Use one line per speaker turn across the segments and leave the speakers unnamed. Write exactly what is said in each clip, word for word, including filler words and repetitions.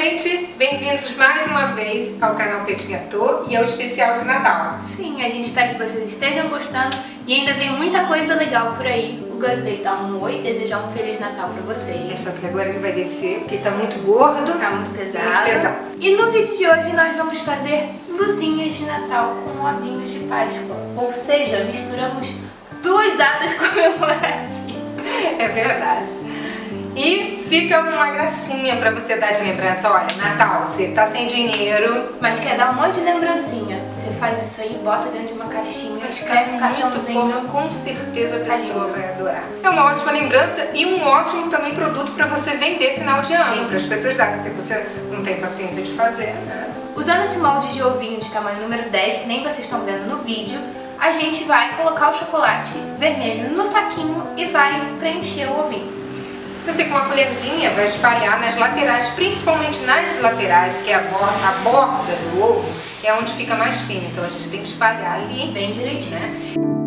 gente, bem-vindos mais uma vez ao canal Petit Gâteau e ao especial de Natal.
Sim, a gente espera que vocês estejam gostando e ainda vem muita coisa legal por aí. O Gus veio dar um oi, desejar um Feliz Natal pra vocês.
É só que agora ele vai descer porque tá muito gordo.
Tá muito pesado.
Muito pesado.
E no vídeo de hoje nós vamos fazer luzinhas de Natal com ovinhos de Páscoa. Ou seja, misturamos duas datas comemorativas.
É verdade. E fica uma gracinha pra você dar de lembrança. Olha, Natal, você tá sem dinheiro,
mas quer dar um monte de lembrancinha. Você faz isso aí, bota dentro de uma caixinha, escreve um cartãozinho.
Muito fofo, com certeza a pessoa vai adorar. É uma ótima lembrança e um ótimo também produto pra você vender final de ano, para as pessoas darem, se você não tem paciência de fazer, né?
Usando esse molde de ovinho de tamanho número dez, que nem vocês estão vendo no vídeo, a gente vai colocar o chocolate vermelho no saquinho e vai preencher o ovinho.
Você com uma colherzinha vai espalhar nas laterais, principalmente nas laterais, que é a borda, a borda do ovo, é onde fica mais fino. Então a gente tem que espalhar ali bem direitinho, né?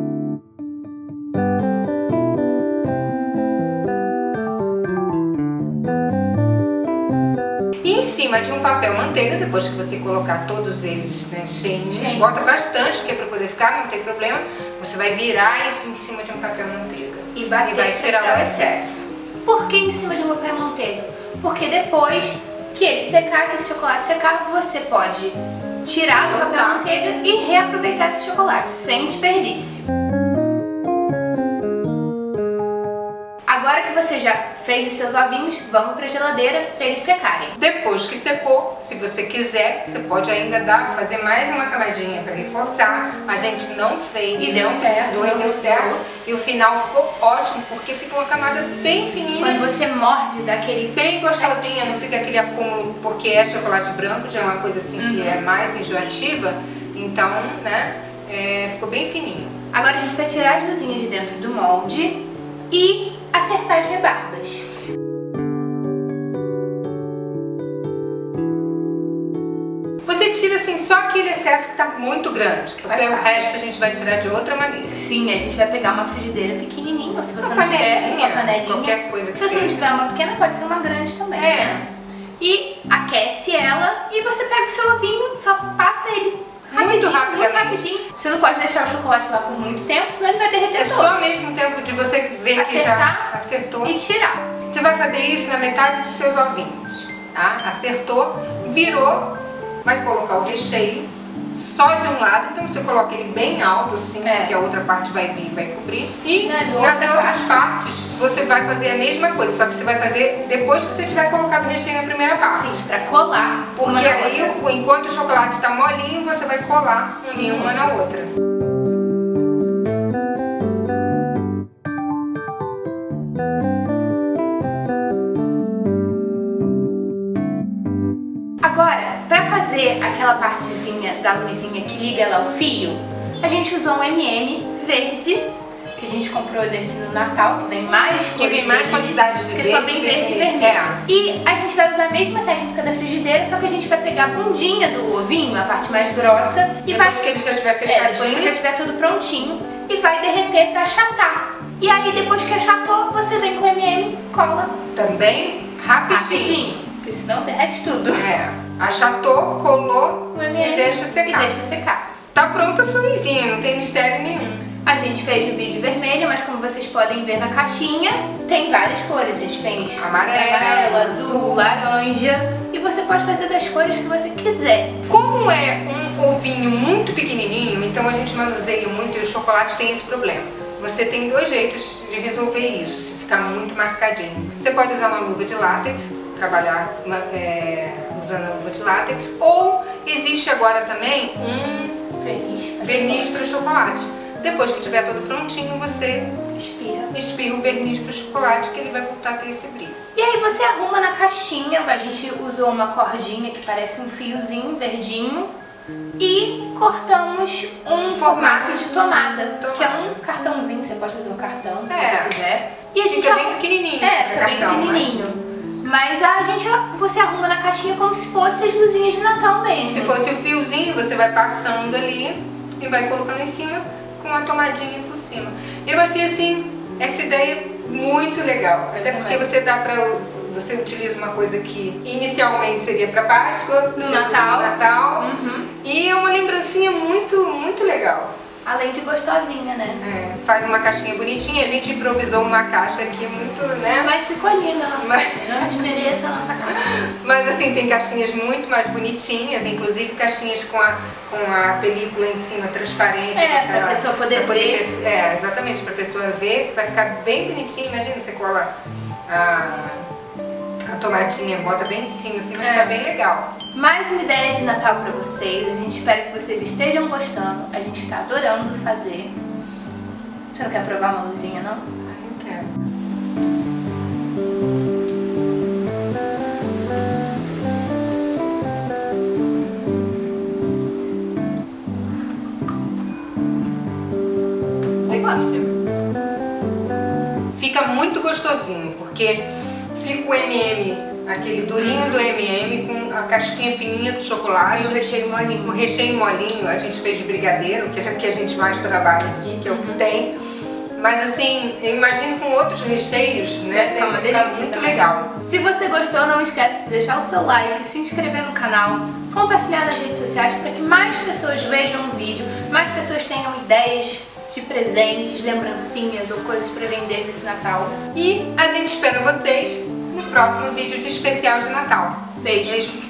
E em cima de um papel manteiga, depois que você colocar todos eles, né, cheinhos, bota bastante, porque é para poder ficar, não tem problema. Você vai virar isso em cima de um papel manteiga
e, bater,
e vai tirar, tirar o excesso.
Por que em cima de um papel manteiga? Porque depois que ele secar, que esse chocolate secar, você pode tirar do papel manteiga e reaproveitar esse chocolate, sem desperdício. Agora que você já fez os seus ovinhos, vamos para a geladeira para eles secarem.
Depois que secou, se você quiser, você pode ainda dar, fazer mais uma camadinha para reforçar. A gente não fez
e,
e
deu
não
certo,
precisou e deu certo. E o final ficou ótimo, porque fica uma camada bem fininha.
Quando você morde, dá aquele...
bem gostosinha, não fica aquele acúmulo, porque é chocolate branco, já é uma coisa assim, uhum, que é mais enjoativa. Então, né, é, ficou bem fininho.
Agora a gente vai tirar as luzinhas de dentro do molde e acertar as rebarbas.
Você tira assim só aquele excesso que tá muito grande, porque o resto a gente vai tirar de outra maneira.
Sim, a gente vai pegar uma frigideira pequenininha, ou se você
uma
não tiver uma panelinha,
qualquer coisa que
se você
seja.
não tiver uma pequena, pode ser uma grande também.
É.
Né? E aquece ela e você pega o seu ovinho, só passa ele
muito rápido,
muito rapidinho. Você não pode deixar o chocolate lá por muito tempo, senão ele vai derreter
é
todo.
É só mesmo tempo de você ver
acertar,
que já acertou
e tirar.
Você vai fazer isso na metade dos seus ovinhos, tá? Acertou, virou, vai colocar o recheio só de um lado, então você coloca ele bem alto assim, é, porque a outra parte vai vir e vai cobrir. E nas, nas outras parte. partes você vai fazer a mesma coisa, só que você vai fazer depois que você tiver colocado o recheio na primeira parte.
Sim, pra colar.
Porque aí, enquanto o chocolate está molinho, você vai colar unir uma na outra.
Agora, para fazer aquela partezinha da luzinha que liga ela ao fio, a gente usou um M M verde, que a gente comprou desse no Natal, que vem mais
que vem mais quantidade de verde,
que só vem verde e vermelho. É. E a gente vai usar a mesma técnica da frigideira, só que a gente vai pegar a bundinha do ovinho, a parte mais grossa, e
depois
vai
que ele já estiver fechadinho,
é, depois que já estiver tudo prontinho, e vai derreter para achatar. E aí depois que achatou, você vem com o M M, cola
também rapidinho.
rapidinho. Porque senão derrete tudo.
É. Achatou, colou
o M M
e deixa secar.
E deixa secar.
Tá pronta a sua luzinha, não tem mistério nenhum.
A gente fez no vídeo vermelho, mas como vocês podem ver na caixinha, tem várias cores. A gente fez
amarelo,
amarelo azul, laranja. E você pode fazer das cores que você quiser.
Como é um ovinho muito pequenininho, então a gente manuseia muito e o chocolate tem esse problema. Você tem dois jeitos de resolver isso, se ficar muito marcadinho. Você pode usar uma luva de látex, trabalhar é, usando a luva de látex, ou existe agora também um
verniz,
verniz para chocolate. Depois que tiver tudo prontinho, você
espirra,
espirra o verniz para o chocolate, que ele vai voltar a ter esse brilho.
E aí você arruma na caixinha, a gente usou uma cordinha que parece um fiozinho verdinho e cortamos um formato de tomada, tomada, que é um cartãozinho, você pode fazer um cartão se
é.
você quiser. E a gente
fica bem pequenininho.
É, fica bem pequenininho. Mas a gente, você arruma na caixinha como se fosse as luzinhas de Natal mesmo.
Se fosse o fiozinho, você vai passando ali e vai colocando em cima com uma tomadinha por cima. Eu achei assim, essa ideia muito legal. Até porque você dá pra você utiliza uma coisa que inicialmente seria para Páscoa,
no Natal,
Natal
uhum.
E é uma lembrancinha muito, muito legal.
Além de gostosinha, né?
É, faz uma caixinha bonitinha, a gente improvisou uma caixa aqui muito, né?
Mas ficou linda a nossa
Mas...
caixinha, não desmereça a nossa caixa.
Mas assim, tem caixinhas muito mais bonitinhas, inclusive caixinhas com a, com a película em cima transparente.
É, pra a pessoa poder
pra
ver.
Poder, é, exatamente, pra pessoa ver, vai ficar bem bonitinho. Imagina, você cola a, a tomatinha, bota bem em cima, assim, vai
é.
ficar bem legal.
Mais uma ideia de Natal pra vocês, a gente espera que vocês estejam gostando, a gente tá adorando fazer. Você não quer provar uma luzinha, não?
Ah, eu quero. Delícia. Fica muito gostosinho, porque fica o M e M, aquele durinho do M e M com a casquinha fininha do chocolate.
E o recheio molinho.
O recheio molinho, a gente fez de brigadeiro, que é o que a gente mais trabalha aqui, que é o que tem. Mas assim, eu imagino com outros recheios, né?
Fica uma
Deve ficar
delícia
muito
também.
legal.
Se você gostou, não esquece de deixar o seu like, se inscrever no canal, compartilhar nas redes sociais para que mais pessoas vejam o vídeo, mais pessoas tenham ideias de presentes, lembrancinhas ou coisas para vender nesse Natal.
E a gente espera vocês no próximo vídeo de especial de Natal.
Beijo!
Beijo.